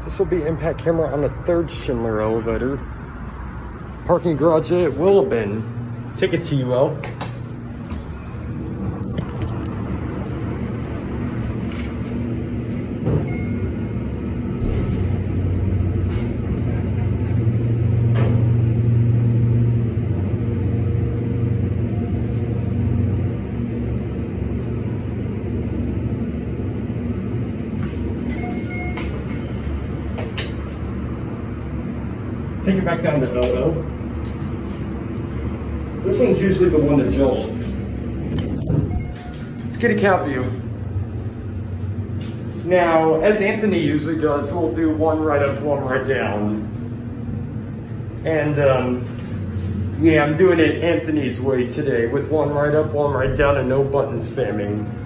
This will be impact camera on the 3rd Schindler elevator. Parking garage A at Willow. Ticket to you, Will. Take it back down to Willow. This one's usually the one to jolt. Let's get a count view. Now, as Anthony usually does, we'll do one right up, one right down. And yeah, I'm doing it Anthony's way today with one right up, one right down, and no button spamming.